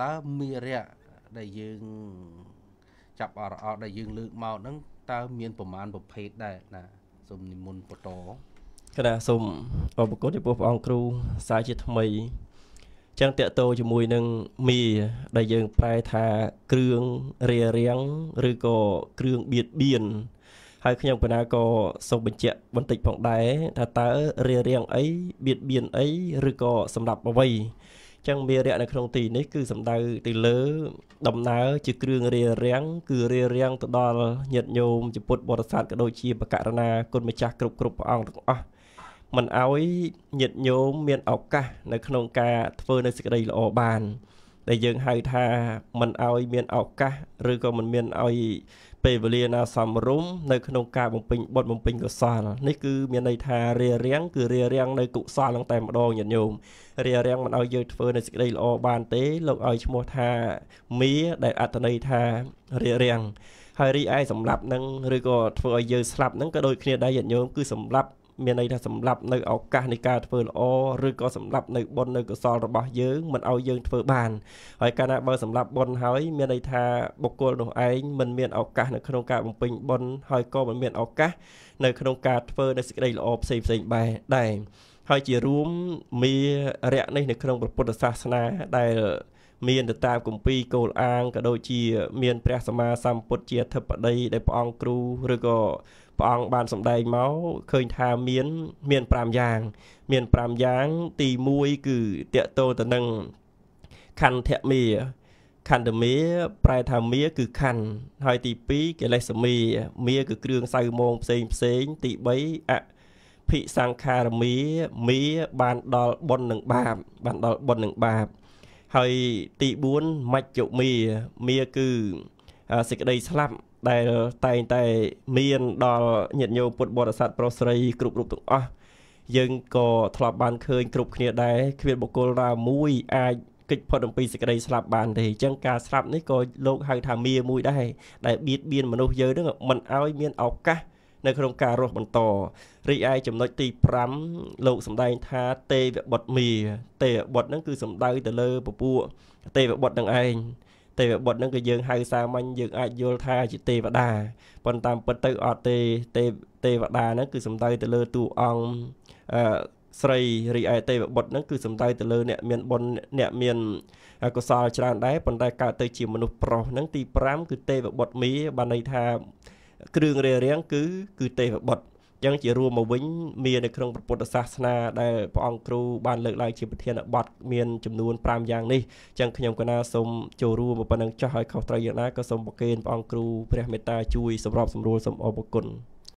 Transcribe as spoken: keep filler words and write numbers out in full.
តើមេរៈដែលយើងចាប់អរអត់ដែលយើងលើកមកហ្នឹងតើមានប្រមាណប្រភេទដែរណាសូមនិមន្តបន្តគណៈសូមអរគុណចំពោះព្រះអង្គគ្រូសាជាថ្មីចឹងតេតោជាមួយនឹងមីដែលយើងប្រែថាគ្រឿងរារាំងឬក៏គ្រឿងបៀតបៀនហើយខ្ញុំកណាក៏សូមបញ្ជាក់បន្តិចផងដែរថាតើរារាំងអីបៀតបៀនអីឬក៏សម្រាប់អ្វីចឹងមេរៈនៅក្នុងទីនេះគឺសំដៅទៅលើដំណើរជាគ្រឿងរារាំងគឺរារាំងទៅដល់ញាតិញោមជាពុទ្ធបរិស័ទក៏ដូចជាបកករណាគុណម្ចាស់គ្រប់គ្រប់ព្រះអង្គទាំងអស់មិនឲ្យញាតិញោមមានឱកាសនៅក្នុងការធ្វើនៅសេចក្តីល្អបានដែលយើងហៅថាមិនឲ្យមានឱកាសឬក៏មិនមានឲ្យពេលវេលាណាសមរម្យនៅក្នុងការបំពេញបុណ្យបំពេញកុសលនេះគឺមានន័យថារារាំងគឺរារាំងនៅកុសលនឹងតែម្ដងញាតិញោមរារាំងមិនឲ្យយើងធ្វើនៅសេចក្តីល្អបានទេលោកឲ្យឈ្មោះថាមីដែលអត្ថន័យថារារាំងហើយរីឯសម្រាប់នឹងឬក៏ធ្វើឲ្យយើងស្លាប់នឹងក៏ដូចគ្នាដែរញាតិញោមគឺសម្រាប់មានន័យថាសម្រាប់នៅឱកាសនៃការធ្វើល្អឬក៏សម្រាប់នៅបុណ្យនៅកុសលរបស់យើងមិនឲ្យយើងធ្វើបានហើយកាលណាបើសម្រាប់បុណ្យហើយមានន័យថាបុគ្គលនោះឯងមិនមានឱកាសនៅក្នុងការបំពេញបុណ្យហើយក៏មិនមានឱកាសនៅក្នុងការធ្វើនៅសេចក្តីល្អផ្សេងផ្សេងបែបដែរហើយជារួមមេរៈនេះនៅក្នុងពុទ្ធសាសនាដែលមានទៅតាមគម្ពីរគោលអាងក៏ដូចជាមានព្រះសម្មាសម្ពុទ្ធជាអធិបតីដែលព្រះអង្គគ្រូឬក៏ព្រះអង្គបានសម្ដែងមកឃើញថាមានមានប្រាំយ៉ាងមានប្រាំយ៉ាងទីមួយគឺតេតោទៅនឹងខន្ធមេខន្ធមេប្រែថាមេគឺខន្ធហើយទីពីរកិលេសមេមេគឺគ្រឿងសៅមងផ្សេងផ្សេងទីបីអភិសង្ខារមេមេបានដល់បុណ្យនិងបាបបានដល់បុណ្យនិងបាបហើយទីបួនមច្ចុមេមេគឺសេចក្តីស្លាប់ដែលតែងតែមានដល់ញាតិញោមពុទ្ធបរិស័ទប្រុសស្រីគ្រប់រូបទាំងអស់យើងក៏ធ្លាប់បានឃើញគ្រប់គ្នាដែរគ្មានបុគ្គលណាមួយអាចគេចផុតអំពីសេចក្តីស្លាប់បានទេអញ្ចឹងការស្លាប់នេះក៏លោកហៅថាមាមួយដែរដែលបៀតបៀនមនុស្សយើងនឹងមិនឲ្យមានឱកាសនៅក្នុងការរស់បន្តរីឯចំណុចទីប្រាំលោកសម្ដែងថាទេវបុត្រមាទេវបុត្រហ្នឹងគឺសំដៅទៅលើពពួកទេវបុត្រនឹងឯងទេវបុត្រហ្នឹងគឺយើងហៅសាមញ្ញយើងអាចយល់ថាជាទេវតាប៉ុន្តែពិតទៅអត់ទេទេទេវតាហ្នឹងគឺសំដៅទៅលើតួអង្គអឺស្រីរីឯទេវបុត្រហ្នឹងគឺសំដៅទៅលើអ្នកមានបុណ្យអ្នកមានកុសលច្រើនដែរប៉ុន្តែកើតទៅជាមនុស្សប្រុសហ្នឹងទីប្រាំគឺទេវបុត្រមាបានន័យថាគ្រឿងរារាំងគឺគឺទេវបុត្រចឹងជារួមមកវិញមាននៅក្នុងពុទ្ធសាសនាដែលព្រះអង្គគ្រូបានលើកឡើងជាប្រធានបទមានចំនួនប្រាំយ៉ាងនេះចឹងខ្ញុំកណាសូមចូលរួមប៉ុណ្ណឹងចោះឲ្យខុសត្រូវយ៉ាងណាក៏សូមប្រគេនព្រះអង្គគ្រូព្រះមេត្តាជួយសម្របសម្រួលសូមអរគុណ